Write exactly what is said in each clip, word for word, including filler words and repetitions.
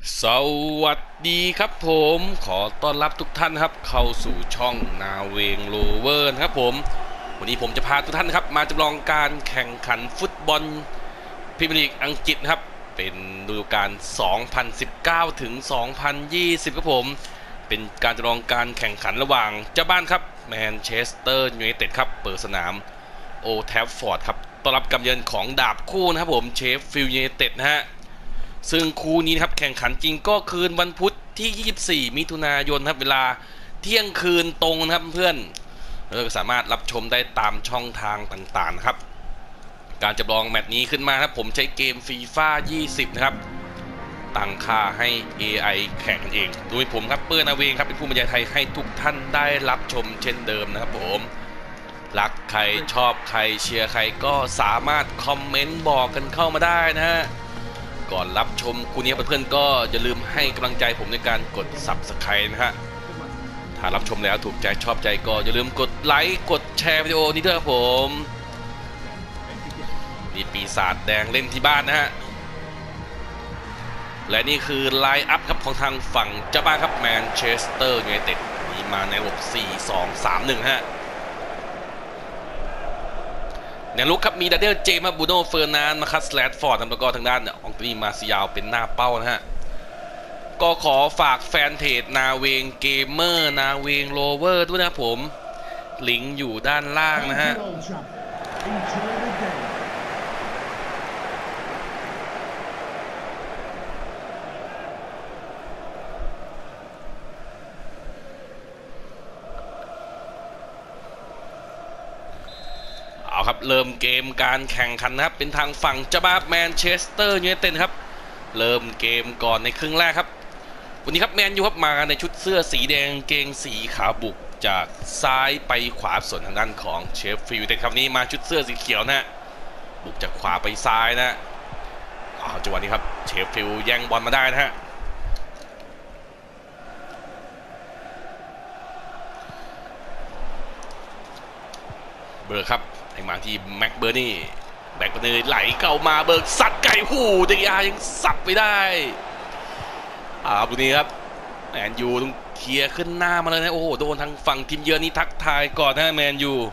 สวัสดีครับผมขอต้อนรับทุกท่านครับเข้าสู่ช่องนาเวงโรเวอร์ครับผมวันนี้ผมจะพาทุกท่านครับมาจำลองการแข่งขันฟุตบอลพรีเมียร์ลีกอังกฤษครับเป็นฤดูกาล สองพันสิบเก้า ถึง สองพันยี่สิบ ครับผมเป็นการจำลองการแข่งขันระหว่างเจ้าบ้านครับแมนเชสเตอร์ยูไนเต็ดครับเปิดสนามโอแทฟฟอร์ดครับต้อนรับการเยือนของดาบคู่นะครับผมเชฟฟิลด์ยูไนเต็ดนะฮะซึ่งคู่นี้นะครับแข่งขันจริงก็คืนวันพุธที่ยี่สิบสี่มิถุนายนครับเวลาเที่ยงคืนตรงนะครับเพื่อนเราสามารถรับชมได้ตามช่องทางต่างๆนะครับการจำลองแมตช์นี้ขึ้นมาครับผมใช้เกมฟีฟ่ายี่สิบนะครับตั้งค่าให้ เอ ไอ แข่งกันเองโดยผมครับเปิ้ลนาเวงครับเป็นผู้บรรยายไทยให้ทุกท่านได้รับชมเช่นเดิมนะครับผมรักใครชอบใครเชียร์ใครก็สามารถคอมเมนต์บอกกันเข้ามาได้นะฮะก่อนรับชมคู่นี้เพื่อนๆก็อย่าลืมให้กำลังใจผมในการกด ซับสไครบ์ นะฮะถ้ารับชมแล้วถูกใจชอบใจก็อย่าลืมกดไลค์กดแชร์วิดีโอนี้ด้วยครับผมมีปีศาจแดงเล่นที่บ้านนะฮะและนี่คือไลน์อัพครับของทางฝั่งเจ้าบ้านครับแมนเชสเตอร์ยูไนเต็ดมีมาในระบบ สี่ สอง สาม หนึ่ง ฮะในลุกครับมีดาเดลเจมาบูโนเฟอร์นานมาคัสแลดฟอร์ดแล้วก็ทางด้านอองตรีมาซิยาวเป็นหน้าเป้านะฮะก็ขอฝากแฟนเพจนาเวงเกมเมอร์นาเวงโรเวอร์ด้วยนะผมลิงก์อยู่ด้านล่างนะฮะเอาครับเริ่มเกมการแข่งขันนะครับเป็นทางฝั่งเจ้าบ้านแมนเชสเตอร์ยูไนเต็ดครับเริ่มเกมก่อนในครึ่งแรกครับวันนี้ครับแมนยูครับมาในชุดเสื้อสีแดงเกงสีขาวบุกจากซ้ายไปขวาส่วนทางด้านของเชฟฟิลด์แต่ครับนี้มาชุดเสื้อสีเขียวนะฮะบุกจากขวาไปซ้ายนะอ้าวจังหวะนี้ครับเชฟฟิลด์แย่งบอลมาได้นะฮะเบิร์กครับให้มาที่แม็กเบอร์นี่แม็กเบอร์นี่ไหลเข้ามาเบิร์กสัดไก่หูเดียยังสับไปได้อ่าบุนี้ครับแมนยูต้องเคลียร์ขึ้นหน้ามาเลยนะโอ้โหโดนทางฝั่งทีมเยือนนี่ทักทายก่อนนะแมนยู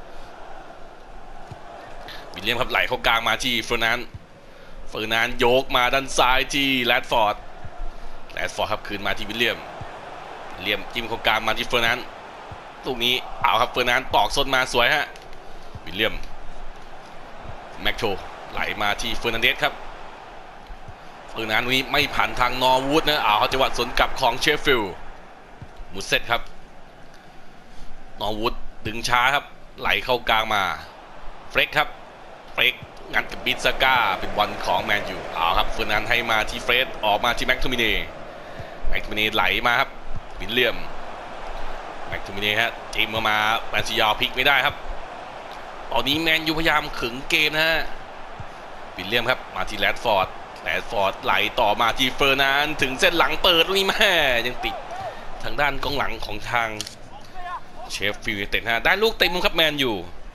วิลเลียมครับไหลเข้ากลางมาที่เฟอร์นันเฟอร์นันโยกมาด้านซ้ายที่แรดฟอร์ดแรดฟอร์ดครับคืนมาที่วิลเลียมวิลเลียมจิ้มเข้ากลางมาที่เฟอร์นันตรงนี้เอาครับเฟอร์นันตอกส้นมาสวยฮะวิลเลียมแม็กโชไหลมาที่เฟอร์นันเดสครับเฟอร์นันนี้ไม่ผ่านทางนอร์วูดนะเอาจังหวะสวนกลับของเชฟฟิลด์มุดเซตครับนอร์วูดดึงช้าครับไหลเข้ากลางมาเฟรกครับเฟรกงัดกับบิซาก้าเป็นบอลของแมนยูเอาครับเฟอร์นันให้มาที่เฟรดออกมาที่แม็กทูมิเน่แม็กทูมิเน่ไหลมาครับวิลเลียมแม็กทูมิเน่ฮะจิ้มมาแมนซิยาวพลิกไม่ได้ครับตอนนี้แมนยูพยายามขึงเกมนะฮะวิลเลียมครับมาที่แรดฟอร์ดแรดฟอร์ดไหลต่อมาที่เฟอร์นันถึงเส้นหลังเปิดตรงนี้แม่ยังติดทางด้านกองหลังของทางเชฟฟิลด์ยูไนเต็ดฮะได้ลูกเต็มมุมครับแมนยู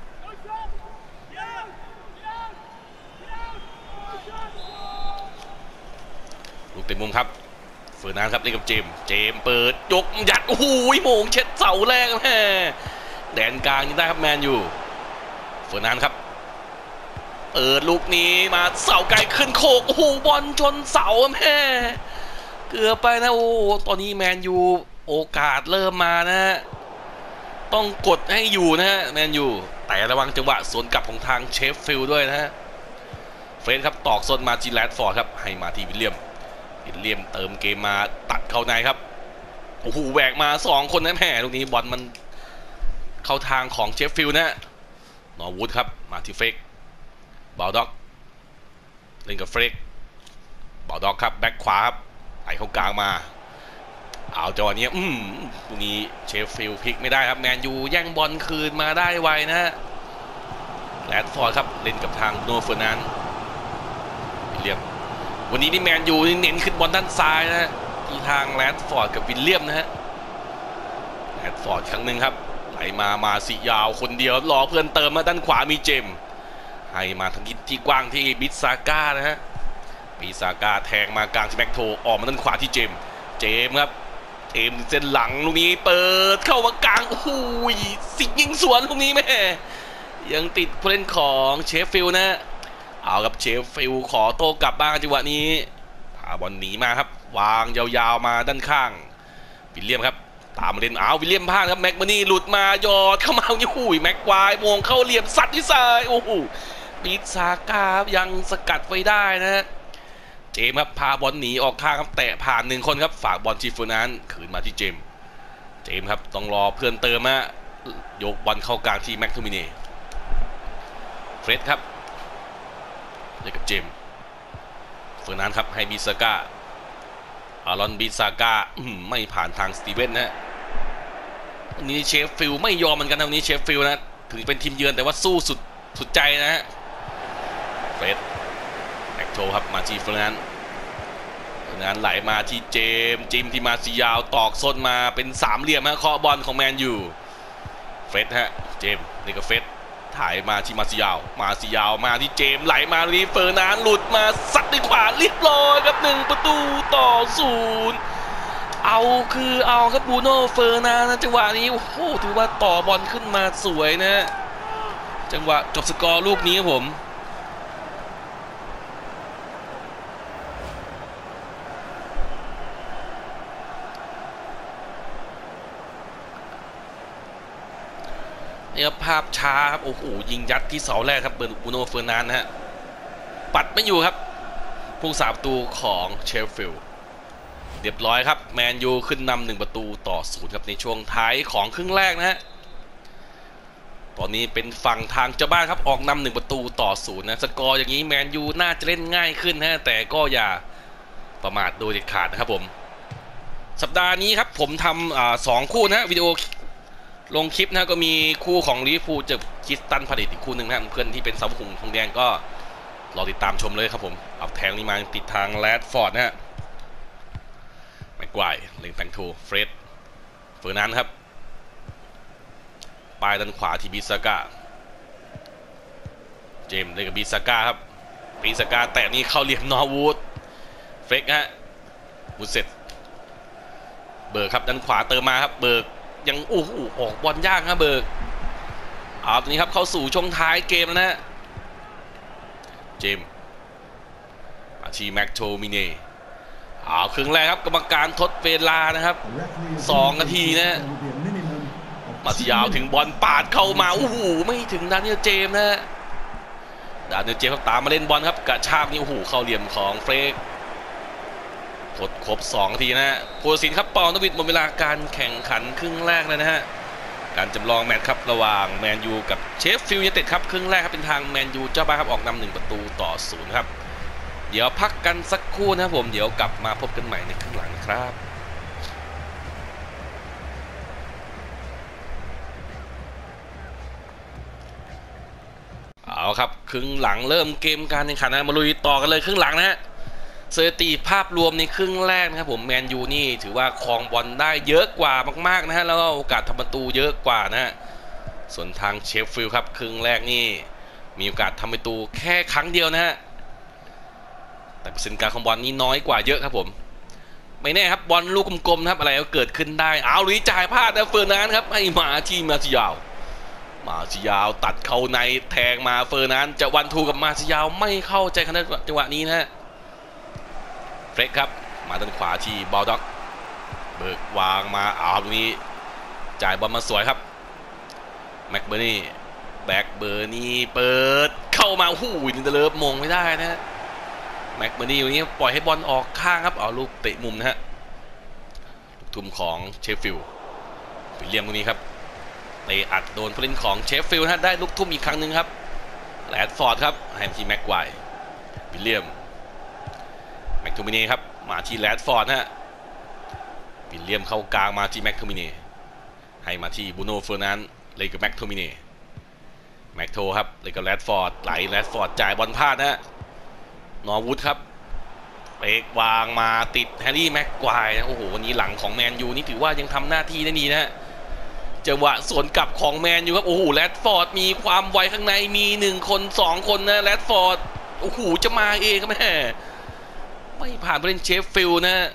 ลูกเต็มมุมครับเฟอร์นันครับเล่นกับเจมเจมเปิดยกยัดโอ้โหโมงเช็ดเสาแรกแม่แดนกลางยังได้ครับแมนยูเฟอร์นันครับเปิดลูกนี้มาเสาไกลขึ้นโคกโอ้โหบอลชนเสาแม่เกือบไปนะโอ้ตอนนี้แมนยูโอกาสเริ่มมานะฮะต้องกดให้อยู่นะฮะแมนยูแต่ระวังจังหวะสวนกลับของทางเชฟฟิลด์ด้วยนะฮะเฟรนครับตอกส้นมาที่แรดฟอร์ดครับให้มาที่วิลเลียมวิลเลียมเติมเกมมาตัดเข้าในครับโอ้โหแหวกมาสองคนนะแม่ลูกนี้บอลมันเข้าทางของเชฟฟิลด์นะนอร์วูดครับมาที่เฟรกบอลด็อกเล่นกับเฟรกบอลด็อกครับแบ็คขวาครับไหลเข้ากลางมาเอาจังหวะนี้อืมตรงนี้เชฟฟิลด์พลิกไม่ได้ครับแมนยูแย่งบอลคืนมาได้ไวนะฮะแรดฟอร์ดครับเล่นกับทางโนเฟอร์นันวิลเลียมวันนี้นี่แมนยูนี่เน้นขึ้นบอลด้านซ้ายนะฮะที่ทางแรดฟอร์ดกับวิลเลียมนะฮะแรดฟอร์ดครั้งหนึ่งครับไหลมามาสิยาวคนเดียวรอเพื่อนเติมมาด้านขวามีเจมให้มาทางที่กว้างที่บิซาก้านะฮะ บปีซาก้าแทงมากลางที่แม็กโทออกมาด้านขวาที่เจมเจมครับเจมเส้นหลังลูกนี้เปิดเข้ามากลางโอ้โหสิยิงสวนลูกนี้แม่ยังติดผู้เล่นของเชฟฟิลด์นะเอากับเชฟฟิลด์ขอโต้กลับบ้างจังหวะนี้พาบอลหนีมาครับวางยาวๆมาด้านข้างวิลเลียมครับตามมาเล่นเอาวิลเลียมพลาดครับแม็กมานี่หลุดมาหยอดเข้ามาเนี่ยหูยแม็กควายมองเข้าเหลี่ยมสัตว์ที่ซ้ายโอ้โหปีซาก้ายังสกัดไว้ได้นะเจมครับพาบอลหนีออกข้างครับแตะผ่านหนึ่งคนครับฝากบอลที่เฟอร์นันด์คืนมาที่เจมเจมครับต้องรอเพื่อนเติมฮะยกบอลเข้ากลางที่แม็กโทมิเน่เฟร็ดครับเล่นกับเจมเฟอร์นันด์ครับให้บิซาก้าอารอนบิซาก้าไม่ผ่านทางสตีเวนนะวันนี้เชฟฟิลด์ไม่ยอมเหมือนกันนะวันนี้เชฟฟิลด์นะถึงเป็นทีมเยือนแต่ว่าสู้สุดสุดใจนะฮะเฟร็ดแม็กโทครับมาที่เฟอร์นันด์เฟอร์นันด์ไหลมาที่เจมจิมที่มาซียาวตอกส้นมาเป็นสามเหลี่ยมฮะเคาะบอลของแมนยูเฟร็ดฮะเจมนี่ก็เฟร็ดถ่ายมาที่มาซิยาวมาซิยาวมาที่เจมไหลมาตรงนี้เฟอร์นันด์หลุดมาซัดด้วยขวาเรียบร้อยครับหนึ่งประตูต่อศูนย์เอาคือเอาครับบูโน่เฟอร์นันด์จังหวะนี้โอ้โหถือว่าต่อบอลขึ้นมาสวยนะจังหวะจบสกอร์ลูกนี้ครับผมเนี่ยภาพช้าครับโอ้โหยิงยัดที่เสาแรกครับเบอร์บูโน่เฟอร์นันด์นะฮะปัดไม่อยู่ครับผู้สาประตูของเชฟฟิลด์เรียบร้อยครับแมนยูขึ้นนำหนึ่งประตูต่อศูนย์ครับในช่วงท้ายของครึ่งแรกนะฮะตอนนี้เป็นฝั่งทางเจ้าบ้านครับออกนำหนึ่งประตูต่อศูนย์นะสกอร์อย่างนี้แมนยูน่าจะเล่นง่ายขึ้นฮะแต่ก็อย่าประมาทโดยเด็ดขาดนะครับผมสัปดาห์นี้ครับผมทำอ่าสองคู่นะวิดีโอลงคลิปนะก็มีคู่ของลิเวอร์พูลเจอคริสตัลพาเลซอีกคู่หนึ่งนะเพื่อนที่เป็นสาวหุ่งทองแดงก็รอติดตามชมเลยครับผมเอาแทงนี้มาติดทางแรดฟอร์ดนะฮะแม็กไกวร์เล็งแตงทูเฟรดเฟอร์นันด์ครับปลายด้านขวาที่บิซาก้าเจมส์เล่นกับบิซาก้าครับบิซาก้าแตะนี่เข้าเหลี่ยมนอร์วูดเฟรกฮะบูเซตเบิร์กครับด้านขวาเติมมาครับเบิร์กยังโอ้โหออกบอลยากครับเบิร์กเอาตรงนี้ครับเข้าสู่ช่วงท้ายเกมแล้วนะเจมส์อาชีแม็กโทมิเน่เอาครึ่งแรกครับกรรมการทดเวลานะครับสองนาทีนะมาซิยาวถึงบอลปาดเข้ามาโอ้โหไม่ถึงดานิเอลเจมส์นะดานิเอลเจมส์ตามมาเล่นบอลครับกระชากนี่โอ้โหเข้าเหลี่ยมของเฟรกทดครบสองนาทีนะฮะผู้ตัดสินครับเป่านกหวีดหมดเวลาการแข่งขันครึ่งแรกเลยนะฮะการจำลองแมตช์ครับระหว่างแมนยูกับเชฟฟิลด์ยูไนเต็ดครับครึ่งแรกครับเป็นทางแมนยูเจ้าบ้านครับออกนำหนึ่งประตูต่อศูนย์ครับเดี๋ยวพักกันสักครู่นะครับผมเดี๋ยวกลับมาพบกันใหม่ในครึ่งหลังครับเอาครับครึ่งหลังเริ่มเกมการแข่งขันนะมาลุยต่อกันเลยครึ่งหลังนะฮะสถิติภาพรวมในครึ่งแรกนะครับผมแมนยูนี่ถือว่าครองบอลได้เยอะกว่ามากๆนะฮะแล้วก็โอกาสทำประตูเยอะกว่านะฮะส่วนทางเชฟฟิลด์ครับครึ่งแรกนี่มีโอกาสทำประตูแค่ครั้งเดียวนะฮะแต่เปอร์เซ็นต์การครองบอลนี่น้อยกว่าเยอะครับผมไม่แน่ครับบอลลูกกลมๆครับอะไรก็เกิดขึ้นได้เอาลุยจ่ายพลาดนะเฟอร์นันด์ครับให้มาที่มาซิยาวมาซิยาวตัดเข้าในแทงมาเฟอร์นันด์จะวันทูกับมาซิยาวไม่เข้าใจขนาดจังหวะนี้นะฮะเฟรกครับมาด้านขวาที่บอลด็อกเบิกวางมาเอาตรงนี้จ่ายบอลมาสวยครับแม็กเบอร์นี่แบ็กเบอร์นี่เปิดเข้ามาหูยนินเดเลฟมงไม่ได้นะแม็กเบอร์นี่วันนี้ปล่อยให้บอลออกข้างครับเอาลูกเตะมุมนะฮะลูกทุ่มของเชฟฟิลด์วิลเลียมตรงนี้ครับเตะอัดโดนผู้เล่นของเชฟฟิลด์นะได้ลูกทุ่มอีกครั้งหนึ่งครับแรดฟอร์ดครับให้ที่แม็กไกวร์วิลเลียมแม็กโทมิเน่ครับมาที่แรดฟอร์ดฮะวิลเลียมเข้ากลางมาที่แม็กโทมิเน่ให้มาที่บูโน่เฟอร์นันด์เลยกับแม็กโทมิเน่แม็กโทครับเลยกับแรดฟอร์ดไหลแรดฟอร์ดจ่ายบอลพลาดฮะนอร์วูดครับเปกวางมาติดแฮร์รี่แม็กไกวร์นะโอ้โหวันนี้หลังของแมนยูนี่ถือว่ายังทำหน้าที่ได้ดีนะจังหวะสวนกลับของแมนยูครับโอ้โหแรดฟอร์ดมีความไวข้างในมีหนึ่งคนสองคนนะแรดฟอร์ดโอ้โหจะมาเองก็แม่ไม่ผ่านผู้เล่นเชฟฟิลด์นะ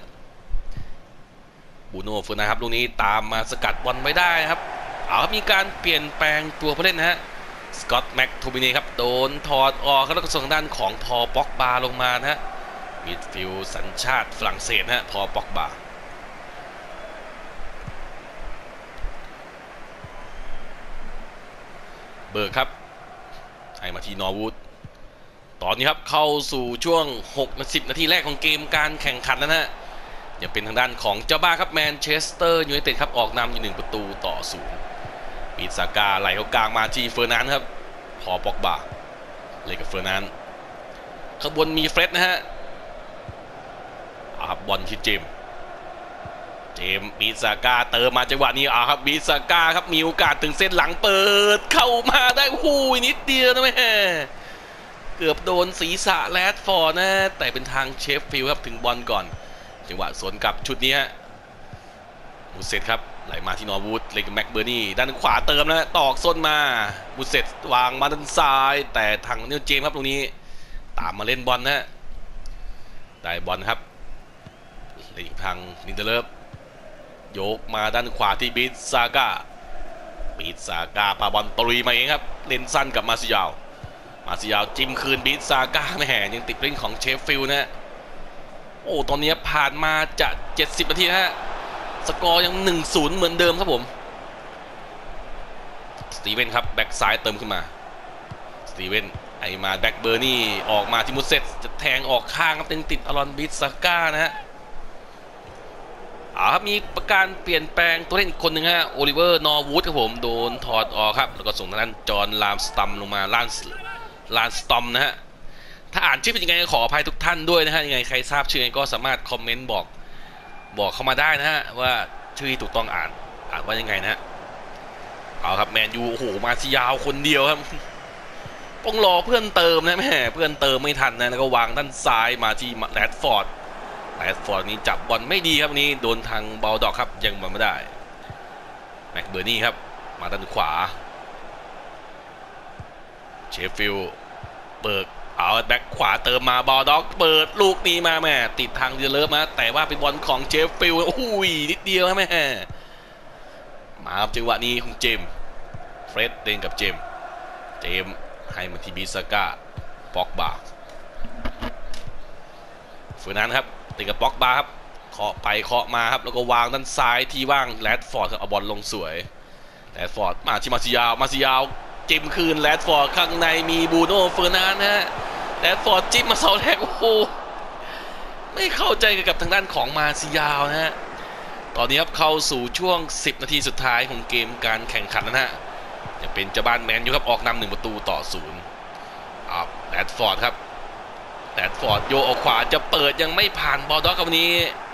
บูโน่เฟอร์นันครับลูกนี้ตามมาสกัดบอลไว้ได้ครับเอามีการเปลี่ยนแปลงตัวผู้เล่นนะฮะสกอตต์แม็กโทมินีครับโดนถอดออกแล้วก็ส่งด้านของพอป็อกบาลงมานะฮะมิดฟิลด์สัญชาติฝรั่งเศสนะฮะพอป็อกบาเบิร์กครับให้มาที่นอร์วูดตอนนี้ครับเข้าสู่ช่วงหกสิบนาทีแรกของเกมการแข่งขันแล้วนะฮะยังเป็นทางด้านของเจ้าบ้าครับแมนเชสเตอร์ยูไนเต็ดครับออกนำอยู่หนึ่งประตูต่อศูนย์ปีซากาไหลเข้ากลางมาที่เฟอร์นันด์ครับพอป็อกบาเลยกับเฟอร์นันด์ข้างบนมีเฟร็ดนะฮะอาบอลที่เจมเจมปีซากาเติมมาจังหวะนี้อ่าครับปีซากาครับมีโอกาสถึงเส้นหลังเปิดเข้ามาได้โอ้โหนิดเดียวนะแม่เกือบโดนศีรษะแรดฟอร์ดนะแต่เป็นทางเชฟฟิลด์ครับถึงบอลก่อนจังหวะสวนกลับชุดนี้มูเซตครับไหลมาที่นอร์วูดเล่นกับแม็กเบอร์นี่ด้านขวาเติมนะตอกส้นมามูเซตวางมาด้านซ้ายแต่ทางเนลเจมครับตรงนี้ตามมาเล่นบอลนะได้บอลครับเล่นทางนินเดเลฟโยกมาด้านขวาที่บิดซาก้าบิดซาก้าพาบอลตรีมาเองครับเล่นสั้นกับมาซิยาวมาซิยาวจิ้มคืนบิดซาก้าไม่แห่ยังติดเล่นของเชฟฟิลด์นะโอ้ตอนนี้ผ่านมาจะเจ็ดสิบนาทีฮะสกอร์ยัง หนึ่งศูนย์ เหมือนเดิมครับผมสตีเวนครับแบ็กซ้ายเติมขึ้นมาสตีเวนไอมาแบ็กเบอร์นี่ออกมาที่มุสเซตจะแทงออกข้างครับติดอารอนบิดซาก้านะฮะอ่ามีประการเปลี่ยนแปลงตัวเล่นอีกคนหนึ่งฮะโอลิเวอร์นอร์วูดครับผมโดนถอดออกครับแล้วก็ส่งทางด้านจอห์นลามสตัมลงมาลานลานสตอมนะฮะถ้าอ่านชื่อเป็นยังไงขออภัยทุกท่านด้วยนะฮะยังไงใครทราบชื่อก็สามารถคอมเมนต์บอกบอกเข้ามาได้นะฮะว่าชื่อถูกต้องอ่านอ่านว่ายังไงนะฮะเอาครับแมนยูโอ้โหมาซิยาวคนเดียวครับต้องรอเพื่อนเติมนะแม่เพื่อนเติมไม่ทันนะแล้วก็วางด้านซ้ายมาที่แรดฟอร์ดแรดฟอร์ดนี้จับบอลไม่ดีครับนี้โดนทางเบลดอกครับยังมาไม่ได้แม็กเบอร์นี่ครับมาด้านขวาเชฟฟิลด์เบิร์กเอาแบ็คขวาเติมมาบอลด็อกเปิดลูกนี้มาแม่ติดทางเดลเลอร์มาแต่ว่าเป็นบอลของเชฟฟิลด์โอ้ยนิดเดียวแม่มาจังหวะนี้ของเจมเฟร็ดเล่นกับเจมเจมให้มาที่บิซาก้าป็อกบาเฟอร์นันด์ครับติดกับป็อกบาครับเคาะไปเคาะมาครับแล้วก็วางด้านซ้ายที่ว่างแรดฟอร์ดเอาบอลลงสวยแรดฟอร์ดมาที่มาซิยาวมาซิยาวจิ้มคืนแรดฟอร์ดข้างในมีบูโน่เฟอร์นันด์นะฮะแรดฟอร์ดจิ้มมาเสาแรกโอ้โหไม่เข้าใจกับทางด้านของมาซิยาวนะฮะตอนนี้ครับเข้าสู่ช่วงสิบนาทีสุดท้ายของเกมการแข่งขันนะฮะจะเป็นเจ้าบ้านแมนยูครับออกนำหนึ่งประตูต่อศูนย์อ่าแรดฟอร์ดครับแรดฟอร์ดโยกออกขวาจะเปิดยังไม่ผ่านบอลด็อกกับวันนี้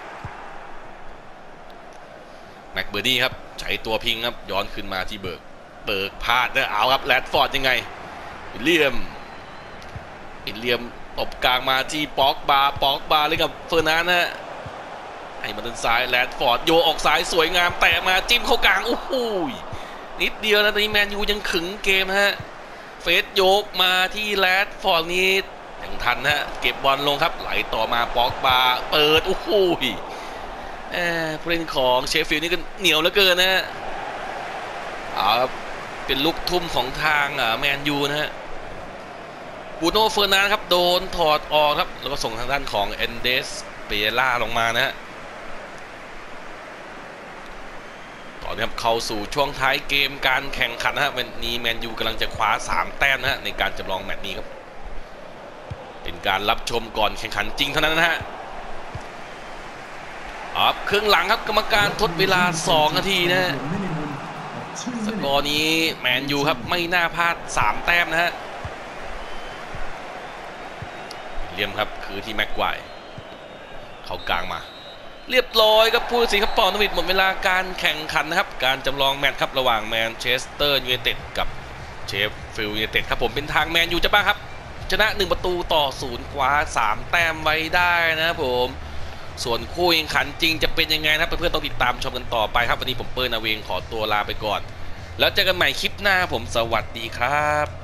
แม็กเบอร์นี่ครับใช้ตัวพิงครับย้อนขึ้นมาที่เบิร์กเบิร์กพลาดนะเอาครับแรดฟอร์ดยังไงวิลเลียมวิลเลียมตบกลางมาที่ป็อกบาป็อกบาเลยกับเฟอร์นันด์นะให้มาด้านซ้ายแรดฟอร์ดโยออกซ้ายสวยงามแตะมาจิ้มเข้ากลางโอ้โหนิดเดียวนะตอนนี้แมนยูยังขึงเกมฮะเฟสโยกมาที่แรดฟอร์ดนี้ยังทันฮะเก็บบอลลงครับไหลต่อมาป็อกบาเปิดโอ้โหผู้เล่นของเชฟฟิลด์นี่ก็เหนียวเหลือเกินนะฮะเอาครับเป็นลูกทุ่มของทางแมนยูนะฮะบูโน่เฟอร์นันด์ครับโดนถอดออกครับแล้วก็ส่งทางด้านของเอนเดสเปล่าลงมานะฮะตอนนี้ครับเข้าสู่ช่วงท้ายเกมการแข่งขันนะฮะวันนี้แมนยูกำลังจะคว้าสามแต้มนะฮะในการจำลองแมตช์นี้ครับเป็นการรับชมก่อนแข่งขันจริงเท่านั้นนะฮะอ๋อครึ่งหลังครับกรรมการทดเวลาสองนาทีนะฮะสกอร์นี้แมนยูครับไม่น่าพลาดสามแต้มนะฮะเลี่ยมครับคือที่แม็กไกวร์เขากลางมาเรียบร้อยครับผู้ตัดสินครับปอนวิทหมดเวลาการแข่งขันนะครับการจำลองแมตช์ครับระหว่างแมนเชสเตอร์ยูไนเต็ดกับเชฟฟิลด์ยูไนเต็ดครับผมเป็นทางแมนยูจะบ้าครับชนะหนึ่งประตูต่อศูนย์คว้าสามแต้มไว้ได้นะครับผมส่วนคู่แข่งขันจริงจะเป็นยังไงนะเพื่อนๆต้องติดตามชมกันต่อไปครับวันนี้ผมเปิ้ลนาเวงขอตัวลาไปก่อนแล้วเจอกันใหม่คลิปหน้าผมสวัสดีครับ